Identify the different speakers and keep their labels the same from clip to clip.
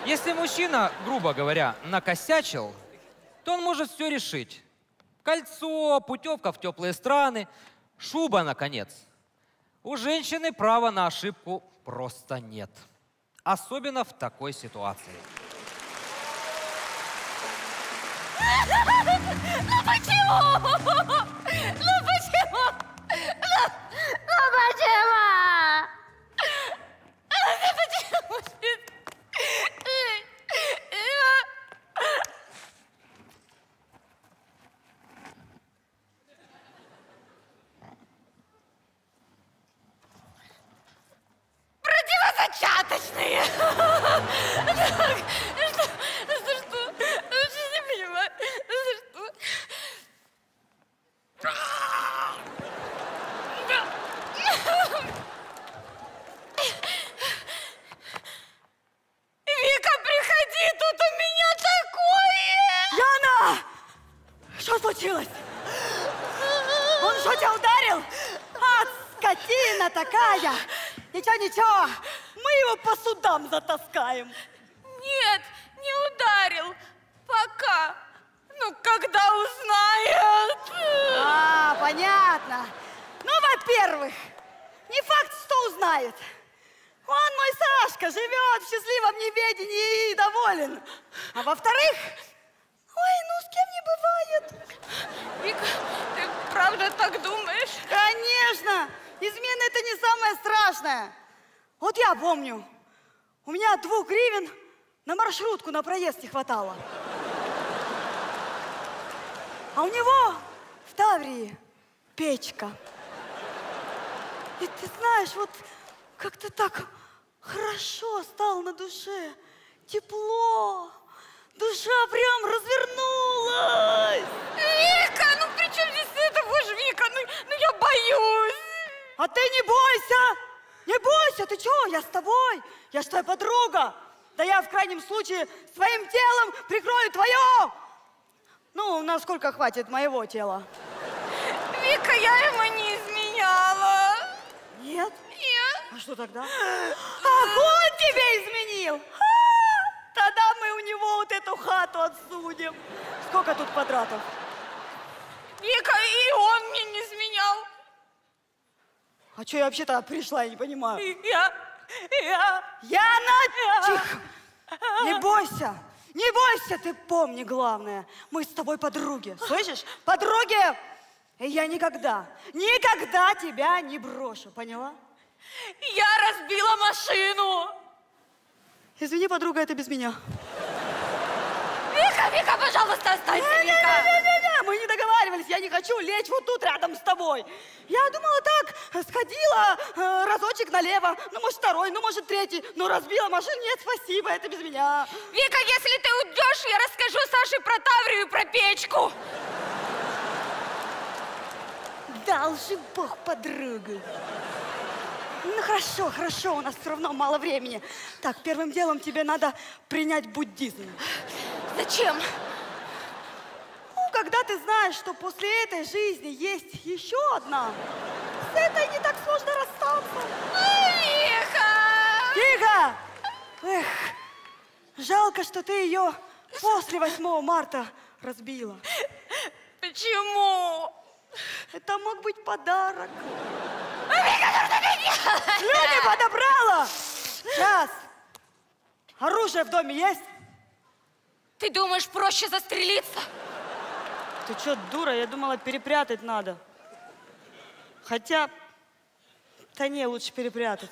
Speaker 1: Если мужчина, грубо говоря, накосячил, то он может все решить. Кольцо, путевка в теплые страны, шуба, наконец. У женщины права на ошибку просто нет. Особенно в такой ситуации.
Speaker 2: Ну почему? Ну почему? Ну почему? Ну почему? Противозачаточные! Что? Вообще не понимаю. Что? Вика, приходи, тут у меня такое!
Speaker 3: Яна! Что случилось? Он что, тебя ударил? А, скотина такая! Ничего, мы его по судам затаскаем.
Speaker 2: Нет, не ударил. Пока. Ну, когда узнает.
Speaker 3: А, понятно. Ну, во-первых, не факт, что узнает. Он, мой Сашка, живет в счастливом неведении и доволен. А во-вторых, ой, ну с кем не бывает.
Speaker 2: Вика, ты правда так думаешь?
Speaker 3: Конечно, измена это не самое страшное. Вот я помню, у меня 2 гривен на маршрутку на проезд не хватало. А у него в Таврии печка. И ты знаешь, вот как-то так хорошо стало на душе, тепло, душа прям развернулась.
Speaker 2: Вика, ну при чем здесь это? Боже, Вика, ну я боюсь.
Speaker 3: А ты не бойся, не бойся, ты чего, я с тобой, я ж твоя подруга. Да я в крайнем случае своим телом прикрою твое. Ну, насколько хватит моего тела.
Speaker 2: Вика, я ему не изменяла.
Speaker 3: Нет?
Speaker 2: Нет.
Speaker 3: А что тогда? Ах, он тебе изменил! А, тогда мы у него вот эту хату отсудим. Сколько тут квадратов?
Speaker 2: Вика, и он мне не изменял.
Speaker 3: А что я вообще-то пришла, я не понимаю.
Speaker 2: Я.
Speaker 3: Яна, тихо! Не бойся! Не бойся, ты помни главное. Мы с тобой подруги, слышишь? Подруги! И я никогда тебя не брошу, поняла?
Speaker 2: Я разбила машину.
Speaker 3: Извини, подруга, это без меня.
Speaker 2: Вика, пожалуйста, останься, Вика.
Speaker 3: Не, мы не договаривались, я не хочу лечь вот тут рядом с тобой. Я думала так, сходила разочек налево, ну, может, 2, ну, может, 3, но разбила машину, нет, спасибо, это без меня.
Speaker 2: Вика, если ты уйдешь, я расскажу Саше про Таврию и про печку.
Speaker 3: Дал же Бог подругу. Ну, хорошо, у нас все равно мало времени. Так, первым делом тебе надо принять буддизм.
Speaker 2: Зачем?
Speaker 3: Ну, когда ты знаешь, что после этой жизни есть еще одна, с этой не так сложно расстаться.
Speaker 2: Вика!
Speaker 3: Тихо! Эх, жалко, что ты ее после 8 марта разбила.
Speaker 2: Почему?
Speaker 3: Это мог быть подарок. Люди подобрала! Сейчас. Оружие в доме есть?
Speaker 2: Ты думаешь, проще застрелиться?
Speaker 3: Ты что, дура? Я думала, перепрятать надо. Хотя, да не, лучше перепрятать.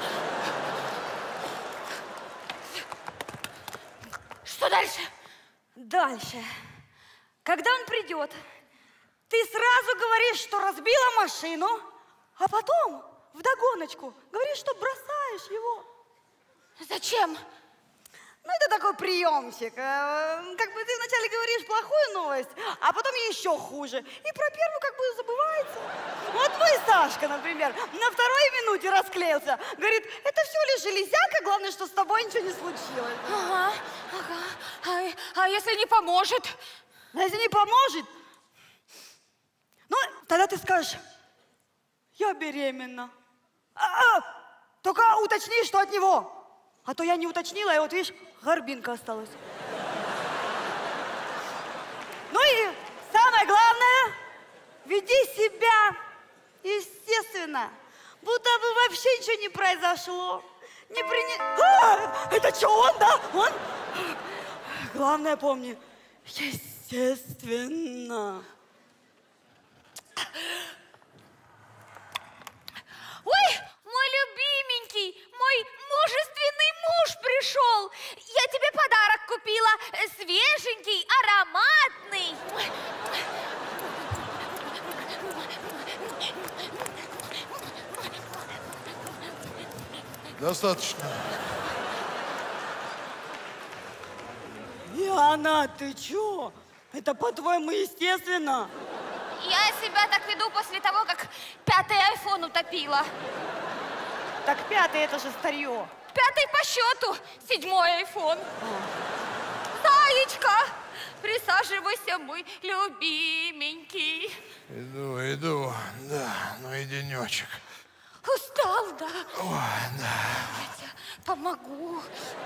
Speaker 2: Что дальше?
Speaker 3: Дальше. Когда он придет, ты сразу говоришь, что разбила машину, а потом вдогоночку говоришь, что бросаешь его.
Speaker 2: Зачем?
Speaker 3: Ну, это такой приемчик. Как бы ты вначале говоришь плохую новость, а потом еще хуже. И про первую как бы забывается. Вот твой Сашка, например, на 2-й минуте расклеился. Говорит, это всего лишь железяка, главное, что с тобой ничего не случилось.
Speaker 2: Ага. А если не поможет?
Speaker 3: А если не поможет, ну, тогда ты скажешь, я беременна. Только уточни, что от него. А то я не уточнила, и вот видишь, горбинка осталась. Ну и самое главное, веди себя естественно, будто бы вообще ничего не произошло. Это что, он, да? Он? Главное помни, естественно.
Speaker 2: Ой, мой любименький, мой мужественный муж пришел. Я тебе подарок купила, свеженький, ароматный.
Speaker 4: Достаточно.
Speaker 3: Яна, ты чё? Это, по-твоему, естественно?
Speaker 2: Я себя так веду после того, как 5-й айфон утопила.
Speaker 3: Так 5-й это же старье.
Speaker 2: 5-й по счету, 7-й айфон. Заечка, присаживайся, мой любименький.
Speaker 4: Иду. Да, ну и денечек.
Speaker 2: Устал, да?
Speaker 4: Ой, да.
Speaker 2: Я тебе помогу.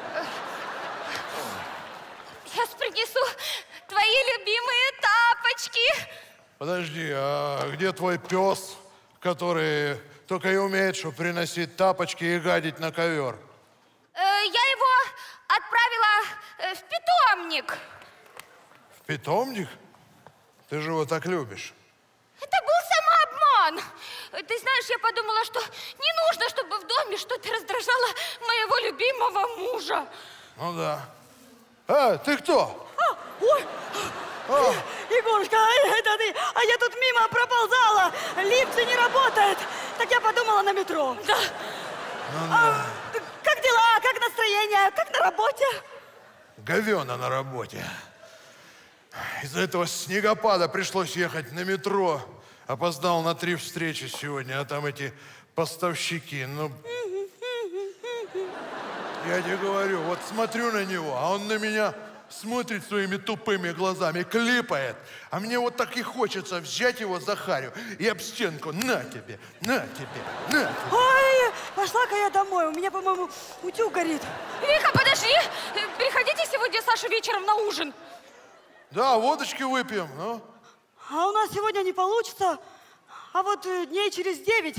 Speaker 2: Сейчас принесу твои любимые тапочки.
Speaker 4: Подожди, а где твой пес, который только и умеет, что приносить тапочки и гадить на ковер?
Speaker 2: Я его отправила в питомник.
Speaker 4: В питомник? Ты же его так любишь.
Speaker 2: Это был самообман. Ты знаешь, я подумала, что не нужно, чтобы в доме что-то раздражало моего любимого мужа.
Speaker 4: Ну да. Ты кто?
Speaker 3: Ой, Егорушка, это ты? А я тут мимо проползала. Лифт не работает. Так я подумала на метро.
Speaker 2: Да.
Speaker 3: Как дела? Как настроение? Как на работе?
Speaker 4: Говёно на работе. Из-за этого снегопада пришлось ехать на метро. Опоздал на 3 встречи сегодня, а там эти поставщики, ну... Я тебе говорю, вот смотрю на него, а он на меня смотрит своими тупыми глазами, клипает. А мне вот так и хочется взять его за харю и об стенку. На тебе, на тебе, на тебе.
Speaker 3: Ой, пошла-ка я домой. У меня, по-моему, утюг горит.
Speaker 2: Вика, подожди. Приходите сегодня, Саша, вечером на ужин.
Speaker 4: Да, водочки выпьем, ну.
Speaker 3: А у нас сегодня не получится. А вот дней через 9.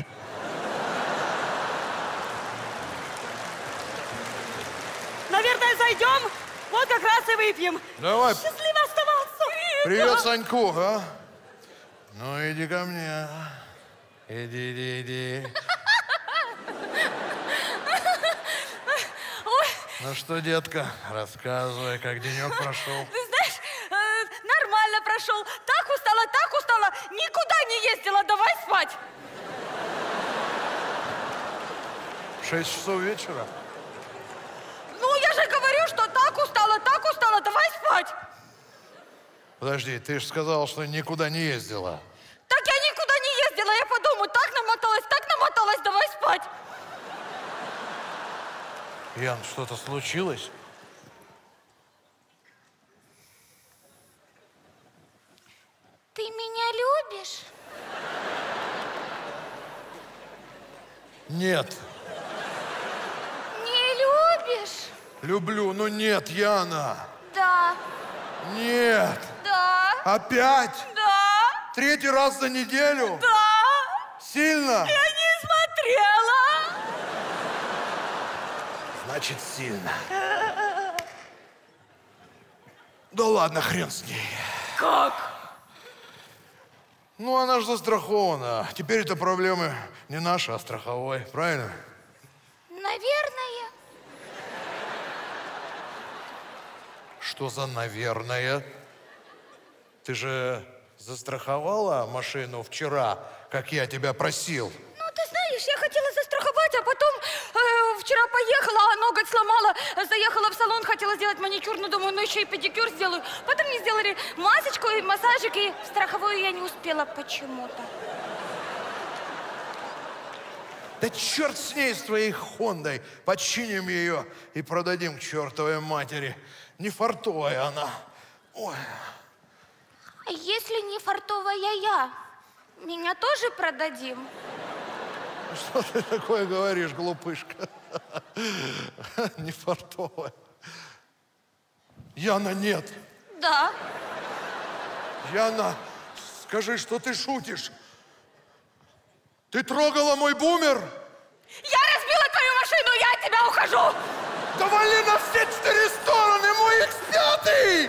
Speaker 3: Наверное, зайдем. Вот как раз и выпьем.
Speaker 4: Давай.
Speaker 3: Счастливо оставаться.
Speaker 4: Привет, Саньку, а? Ну, иди ко мне. Иди.
Speaker 2: Ой,
Speaker 4: Ну что, детка, рассказывай, как денек прошел.
Speaker 2: ты знаешь, нормально прошел. Так устала, никуда не ездила. Давай спать.
Speaker 4: 6 часов вечера?
Speaker 2: Ну, я же говорю, что так устала, давай спать.
Speaker 4: Подожди, ты же сказала, что никуда не ездила.
Speaker 2: Так я никуда не ездила, я по дому так намоталась, давай спать.
Speaker 4: Ян, что-то случилось?
Speaker 2: Ты меня любишь?
Speaker 4: Нет.
Speaker 2: Не любишь?
Speaker 4: Люблю, но нет, Яна.
Speaker 2: Да.
Speaker 4: Нет.
Speaker 2: Да.
Speaker 4: Опять?
Speaker 2: Да.
Speaker 4: 3-й раз за неделю?
Speaker 2: Да.
Speaker 4: Сильно?
Speaker 2: Я не смотрела.
Speaker 4: Значит, сильно. Да ладно, хрен с ней.
Speaker 2: Как?
Speaker 4: Ну, она же застрахована. Теперь это проблемы не наши, а страховой. Правильно?
Speaker 2: Наверное.
Speaker 4: Что за «наверное»? Ты же застраховала машину вчера, как я тебя просил?
Speaker 2: Ну, ты знаешь, я хотела застраховать, а потом вчера поехала, а ноготь сломала, заехала в салон, хотела сделать маникюр, но думаю, ну еще и педикюр сделаю. Потом мне сделали масочку и массажик, и в страховую я не успела почему-то.
Speaker 4: Да черт с ней, с твоей Хондой. Починим ее и продадим к чертовой матери. Не фартовая она. Ой.
Speaker 2: А если не фартовая я, меня тоже продадим?
Speaker 4: Что ты такое говоришь, глупышка? Не фартовая. Яна, нет.
Speaker 2: Да.
Speaker 4: Яна, скажи, что ты шутишь. Ты трогала мой бумер?
Speaker 2: Я разбила твою машину, я от тебя ухожу.
Speaker 4: Да вали на все 4 стороны, мой X5!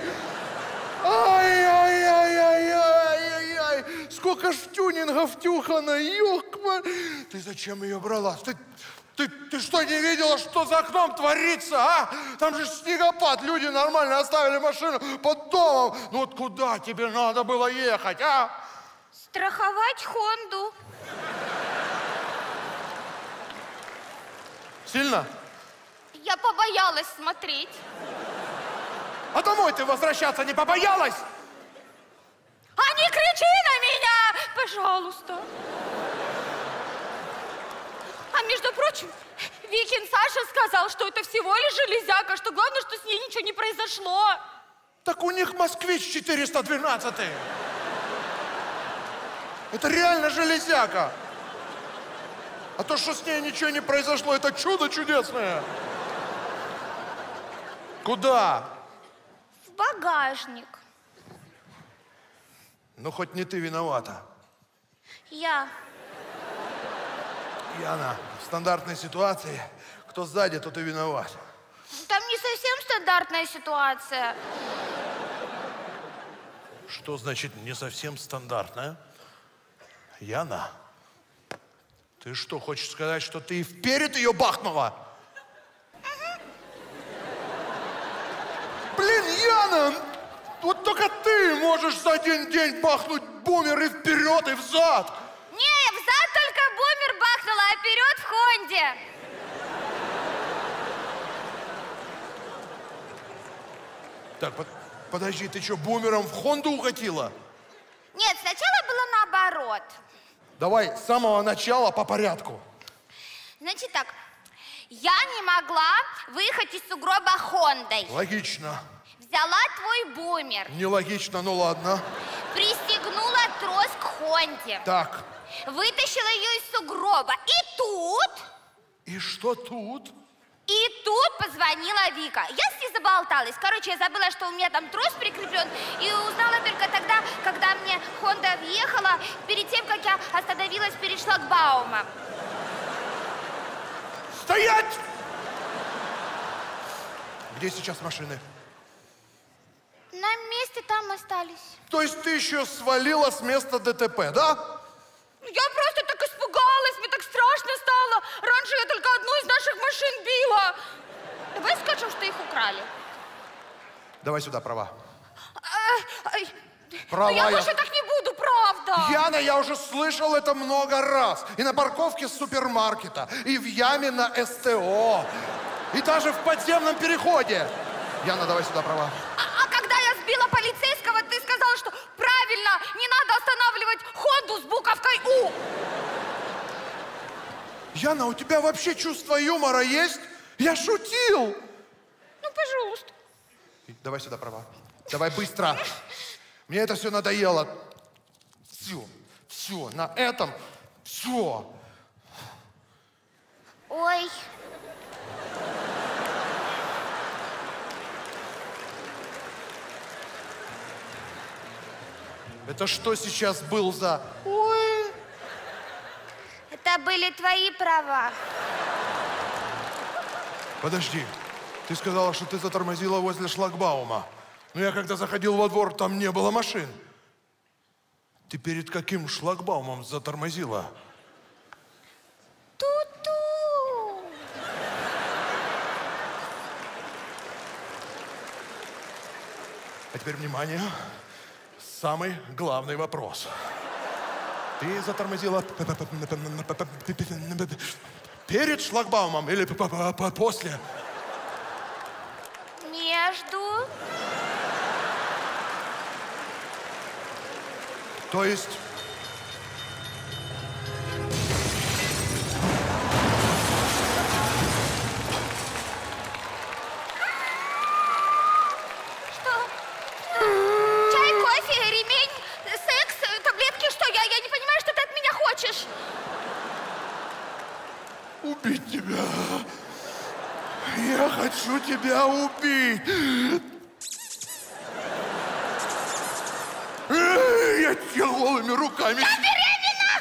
Speaker 4: Ай-яй-яй-яй-яй-яй! Сколько ж тюнингов тюхано, ёкма! Ты зачем ее брала? Ты что, не видела, что за окном творится, а? Там же снегопад, люди нормально оставили машину под домом. Ну вот куда тебе надо было ехать, а?
Speaker 2: Страховать Хонду.
Speaker 4: Сильно?
Speaker 2: Я побоялась смотреть.
Speaker 4: А домой ты возвращаться не побоялась?
Speaker 2: А не кричи на меня, пожалуйста. А между прочим, Викин Саша сказал, что это всего лишь железяка, что главное, что с ней ничего не произошло.
Speaker 4: Так у них москвич 412. Это реально железяка. А то, что с ней ничего не произошло, это чудо чудесное. Куда?
Speaker 2: В багажник.
Speaker 4: Ну, хоть не ты виновата.
Speaker 2: Я.
Speaker 4: Яна, в стандартной ситуации, кто сзади, тот и виноват.
Speaker 2: Там не совсем стандартная ситуация.
Speaker 4: Что значит не совсем стандартная? Яна, ты что, хочешь сказать, что ты и вперед ее бахнула? Блин, Яна, вот только ты можешь за один день бахнуть бумер и вперед, и взад.
Speaker 2: Не, взад только бумер бахнула, а вперед в Хонде.
Speaker 4: Так, подожди, ты что, бумером в Хонду укатила?
Speaker 2: Нет, сначала было наоборот.
Speaker 4: Давай с самого начала по порядку.
Speaker 2: Значит так, я не могла выехать из сугроба Хондой.
Speaker 4: Логично.
Speaker 2: Взяла твой бумер,
Speaker 4: Нелогично, ну ладно.
Speaker 2: пристегнула трос к Хонде,
Speaker 4: Так,
Speaker 2: вытащила ее из сугроба. И тут позвонила Вика. Я с ней заболталась. Короче, я забыла, что у меня там трос прикреплен, и узнала только тогда, когда мне Хонда въехала, перед тем, как я остановилась перед шлагбаумом.
Speaker 4: Стоять! Где сейчас машины?
Speaker 2: На месте там остались.
Speaker 4: То есть ты еще свалила с места ДТП, да?
Speaker 2: Я просто так испугалась, мне так страшно стало. Раньше я только одну из наших машин била. Давай скажем, что их украли.
Speaker 4: Давай сюда права.
Speaker 2: Но я больше так не буду, правда.
Speaker 4: Яна, я уже слышал это много раз. И на парковке супермаркета, и в яме на СТО, и даже в подземном переходе. Яна, давай сюда права.
Speaker 2: А когда я сбила полицейского, ты сказала, что правильно, не надо останавливать Хонду с буковкой У.
Speaker 4: Яна, у тебя вообще чувство юмора есть? Я шутил.
Speaker 2: Ну, пожалуйста.
Speaker 4: Давай сюда права. Давай быстро. Мне это все надоело. Все, на этом все.
Speaker 2: Ой.
Speaker 4: Это что сейчас был за... Ой.
Speaker 2: Это были твои права.
Speaker 4: Подожди, ты сказала, что ты затормозила возле шлагбаума. Но я когда заходил во двор, там не было машин. Ты перед каким шлагбаумом затормозила?
Speaker 2: Ту-ту.
Speaker 4: А теперь внимание, самый главный вопрос. Ты затормозила перед шлагбаумом или после?
Speaker 2: Между.
Speaker 4: То есть...
Speaker 2: Что? Чай, кофе, ремень, секс, таблетки, что? Я не понимаю, что ты от меня хочешь.
Speaker 4: тебя убить! Я тебя голыми руками...
Speaker 2: Я беременна!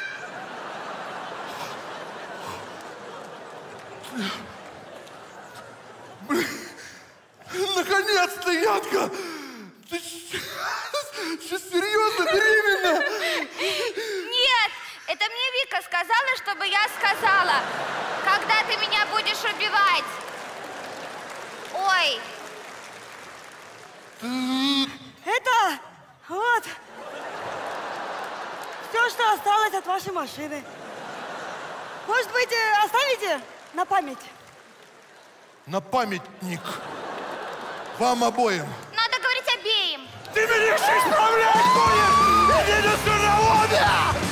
Speaker 4: Наконец-то, Янка! Ты что, серьезно беременна?
Speaker 2: Нет, это мне Вика сказала, чтобы я сказала, когда ты меня будешь убивать. Ой.
Speaker 3: Это вот все, что осталось от вашей машины. Может быть, оставите на память?
Speaker 4: На памятник. Вам обоим.
Speaker 2: Надо говорить обеим.
Speaker 4: Ты меня еще исправлять будешь! Иди сюда, обе!